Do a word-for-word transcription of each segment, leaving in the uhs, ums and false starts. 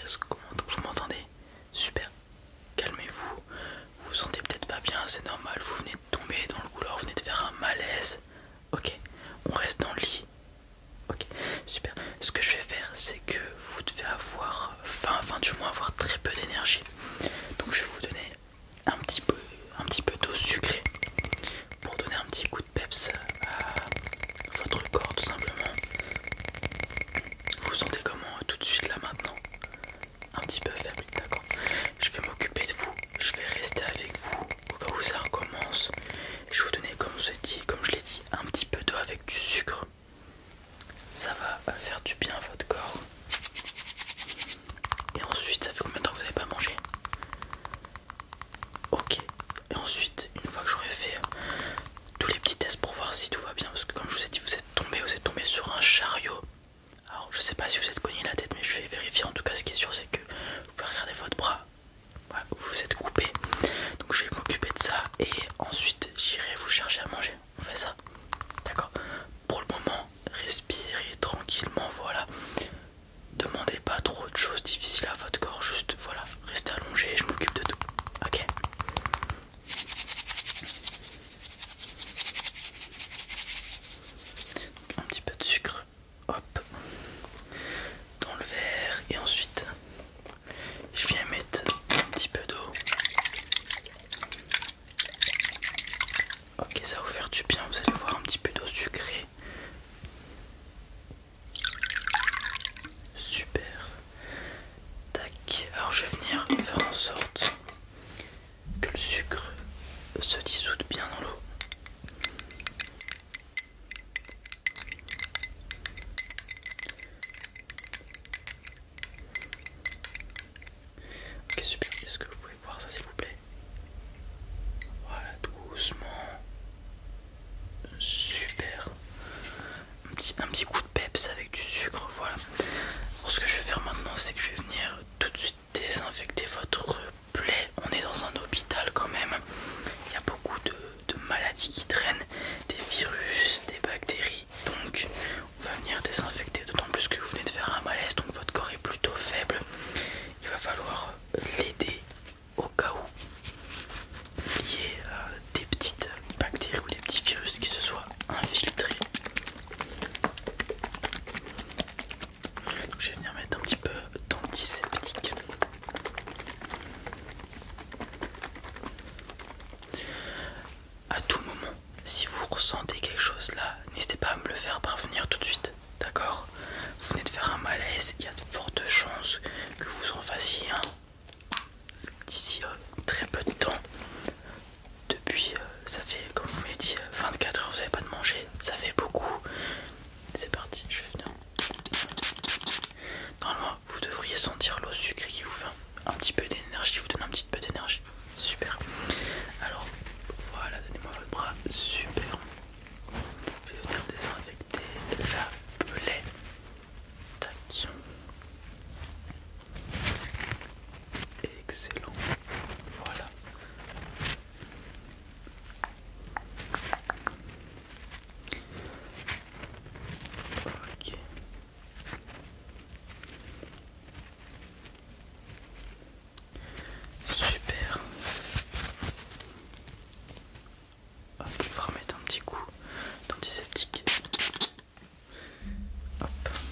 Est-ce que vous m'entendez? Super. Calmez-vous. Vous vous sentez peut-être pas bien, c'est normal. Vous venez de tomber dans le couloir, vous venez de faire un malaise. Ok, on reste dans le lit. Ok, super. Ce que je vais faire, c'est que vous devez avoir, enfin, enfin du moins avoir très peu d'énergie. Donc je vais vous donner un petit peu, un petit peu d'eau sucrée pour donner un petit coup de peps à votre corps tout simplement. Vous vous sentez comment euh, tout de suite là maintenant? Un petit peu faible, d'accord. Je vais m'occuper de vous, je vais rester avec vous au cas où ça recommence. Je vais vous donner, comme je, dit, comme je l'ai dit, un petit peu d'eau avec du sucre. Ça va faire du bien à votre corps. Et ensuite, ça fait combien de temps que vous n'avez pas mangé? Ok. Et ensuite, une fois que j'aurai fait tous les petits tests pour voir si tout va bien, parce que comme je vous ai dit, vous êtes tombé, vous êtes tombé sur un chariot. Alors je sais pas si vous êtes cogné la tête, mais je vais vérifier. En tout cas, ce qui est sûr, c'est que vous pouvez regarder votre bras. Ouais, vous vous êtes coupé. Donc je vais m'occuper de ça et ensuite j'irai vous chercher à manger. On fait ça, d'accord? Pour le moment, respirez tranquillement, voilà. Demandez pas trop de choses difficiles à votre corps, juste voilà, restez allongé et je m'occupe de tout. Ok? Un petit peu de sucre, hop, dans le verre et ensuite je viens mettre un petit peu d'eau. Ok, ça va vous faire du bien, vous allez voir, un petit peu d'eau sucrée. Super. Tac, alors je vais venir faire en sorte que le sucre se dissoude bien dans l'eau. Ok, super. Est-ce que vous pouvez voir ça s'il vous plaît? Voilà, doucement. Super. Un petit, un petit coup de peps avec du sucre, voilà. Alors, ce que je vais faire maintenant, c'est que je vais venir tout de suite désinfecter votre plaie. On est dans un hôpital quand même. Il y a beaucoup de, de maladies qui traînent, des virus, des bactéries. Donc on va venir désinfecter, d'autant plus que vous venez de faire un malaise, donc votre corps est plutôt faible. Il va falloir l'aider au cas où il y ait euh, des petites bactéries ou des petits virus qui se soient infiltrés. Donc je vais venir mettre un petit peu d'antiseptique. À tout moment, si vous ressentez quelque chose là, n'hésitez pas à me le faire parvenir tout de suite, d'accord? Vous venez de faire un malaise, il y a de fortes chances que vous en fassiez un d'ici euh, très peu de temps. Depuis, euh, ça fait, comme vous m'avez dit, euh, vingt-quatre heures, vous n'avez pas de manger, ça fait beaucoup. C'est parti, je vais venir. Normalement, vous devriez sentir l'eau sucrée qui vous fait un, un petit peu d'énergie, vous donne un petit peu d'énergie. Super. Alors, voilà, donnez-moi votre bras. Super. Je vais venir désinfecter la plaie. Tac. Excellent. Voilà. Ok. Super. Hop, je vais remettre un petit coup d'antiseptique. Hop.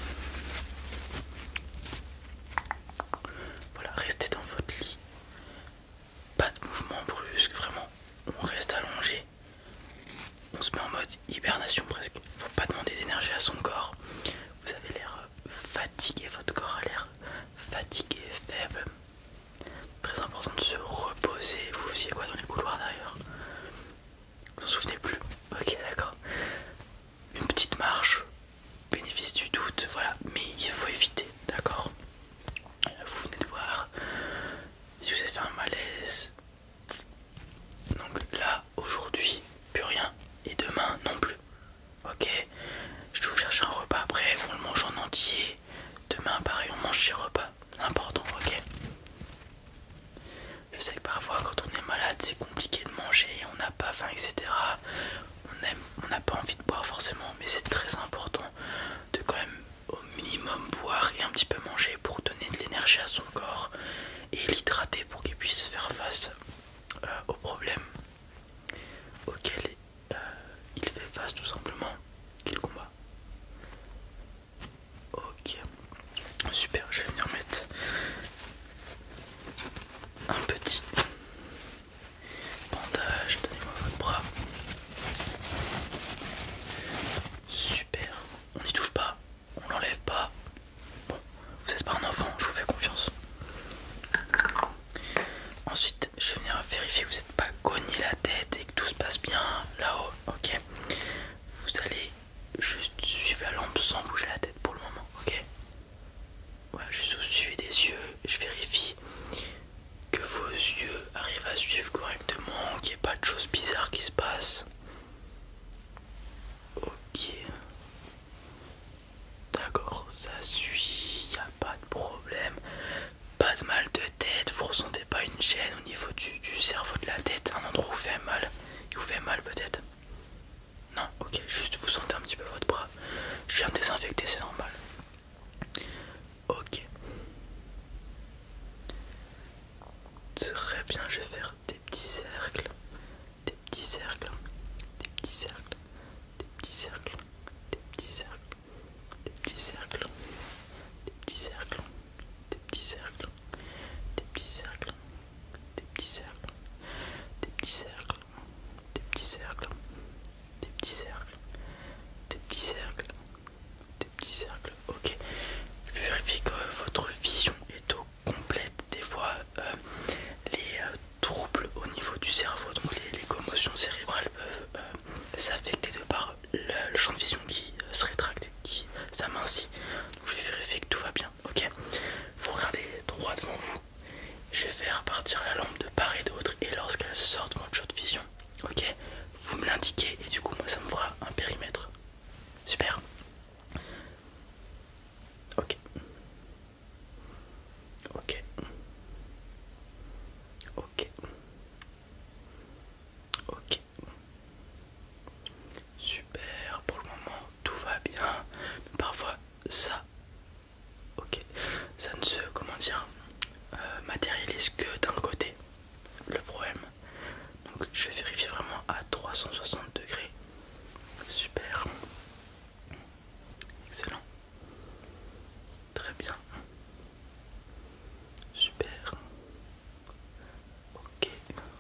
Voilà, restez dans votre lit. Pas de mouvement brusque, vraiment. On reste allongé. On se met en mode hibernation presque. Faut pas demander d'énergie à son corps. Vous avez l'air fatigué, votre corps a l'air fatigué, faible. Très important de se reposer. Vous faisiez quoi dans les couloirs d'ailleurs? Vous en souvenez plus? Ok, d'accord. Une petite marche, bénéfice du doute, voilà. Mais il faut éviter, d'accord? Vous venez de voir, si vous avez fait un malaise. Donc là, aujourd'hui, plus rien. Et demain, non plus. Ok? Je vais vous chercher un repas après, on le mange en entier. Demain, pareil, on mange chez repas. Important, ok? Je sais que parfois, quand on est malade, c'est compliqué de manger, on n'a pas faim, et cetera. On aime, on n'a pas envie de boire forcément, mais c'est très important de quand même au minimum boire et un petit peu manger pour donner de l'énergie l'énergie à son corps et l'hydrater pour qu'il puisse faire face euh, aux problèmes auxquels euh, il fait face tout simplement qu'il combat. Ok, super, je vais venir mettre un petit bandage, donnez-moi votre bras. Super, on n'y touche pas, on l'enlève pas. Bon, vous n'êtes pas un enfant, je vous fais confiance. Ensuite, je vais venir vérifier que vous n'êtes pas cogné la tête et que tout se passe bien là-haut, ok. Vous allez juste suivre la lampe sans bouger la tête pour le moment, ok. Voilà, juste vous suivez des yeux, je vérifie que vos yeux arrivent à suivre correctement, qu'il n'y ait pas de choses bizarres qui se passent. Ok. D'accord, ça suit, il n'y a pas de problème. Pas de mal de tête, vous ressentez pas une gêne au niveau du, du cerveau de la tête, un endroit où vous fait mal. Il vous fait mal peut-être? Non, ok, juste vous sentez un petit peu votre bras. Je viens de désinfecter, c'est normal. Ok. Très bien, je vais faire des petits cercles, des petits cercles, des petits cercles, des petits cercles, des petits cercles, des petits cercles, des petits cercles, des petits cercles, des petits cercles, des petits cercles, des petits cercles, des petits cercles, des petits cercles, des petits cercles, des petits cercles. Ok, je vais vérifier que votre vision est au complète. Des fois, euh, les euh, troubles au niveau du cerveau, donc les, les commotions cérébrales peuvent euh, s'affecter de par le, le champ de vision qui euh, se rétracte, qui s'amincit. Donc je vais vérifier que tout va bien. Ok, vous regardez droit devant vous. Je vais faire partir la lampe de part et d'autre et lorsqu'elle sort de votre champ de vision, ok, vous me l'indiquez et du coup moi ça me fera un périmètre. Super. Ok. Ok. Ok. Ok. Super. Pour le moment, tout va bien. Mais parfois, ça... Ok. Ça ne se... Comment dire euh, matérialise que d'un côté. Le problème. Donc je vais vérifier vraiment à trois cent soixante degrés. Super. Excellent. Très bien. Super. Ok.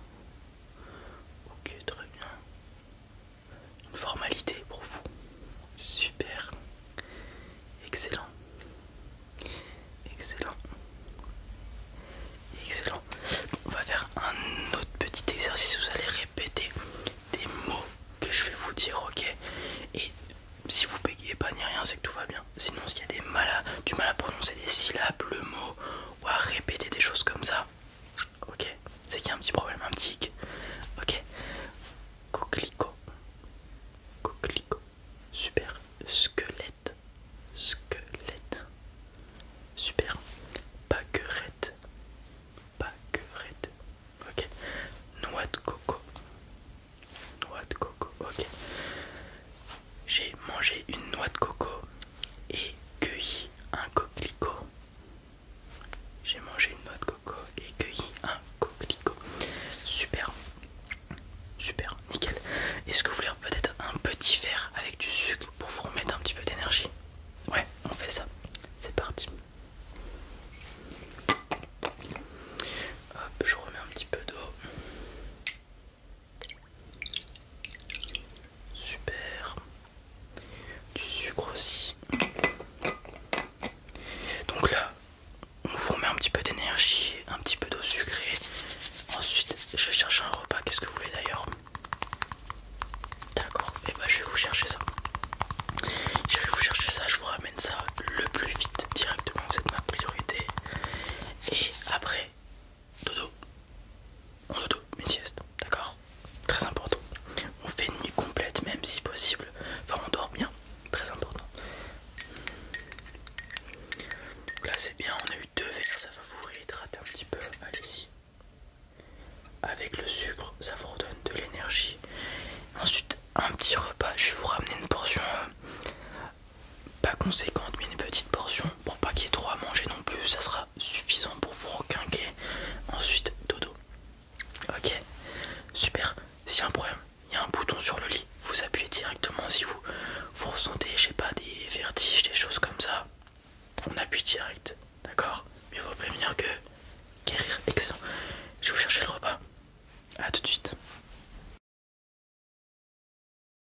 Ok, très bien. Une formalité pour vous. Super. Excellent. Excellent. Excellent. On va faire un autre petit exercice. Vous allez répéter des mots que je vais vous dire, ok. Et si vous bégayez pas ni rien, c'est que tout va bien. Sinon, s'il y a des mal à, du mal à prononcer des syllabes, le mot, ou à répéter des choses comme ça, ok, c'est qu'il y a un petit problème, un petit hic. Ok. Coquelicot. Coquelicot. Super. Squelette. Squelette. Super. Pâquerette. Pâquerette. Ok. Noix de coco. Noix de coco. Ok. J'ai mangé une noix de coco et cueilli un coquelicot. J'ai mangé une noix de coco et cueilli un coquelicot. Super. Super, nickel. Est-ce que vous voulez peut-être un petit verre avec du sucre pour vous remettre un petit peu d'énergie? Ouais, on fait ça. C'est parti. Hop, je remets un petit peu d'eau. Super. Du sucre aussi. Donc là, on vous remet un petit peu d'énergie, un petit peu d'eau sucrée. Ensuite, je vais chercher un repas. Qu'est-ce que vous voulez d'ailleurs? D'accord, et bah je vais vous chercher ça. J'irai vous chercher ça, je vous ramène ça le plus vite directement, vous êtes ma priorité. Et après, dodo. On dodo, une sieste, d'accord? Très important. On fait une nuit complète même si possible. Enfin on dort bien, très important. Là c'est bien, on a eu deux verres, ça va vous réhydrater un petit peu, allez-y. Avec le sucre, ça vous redonne de l'énergie. Ensuite, un petit repas, je vais vous ramener une portion euh, pas conséquente, mais une petite portion pour pas qu'il y ait trop à manger non plus, ça sera suffisant. Super. S'il y a un problème, il y a un bouton sur le lit. Vous appuyez directement si vous, vous ressentez, je sais pas, des vertiges, des choses comme ça. On appuie direct. D'accord? Mais il faut prévenir que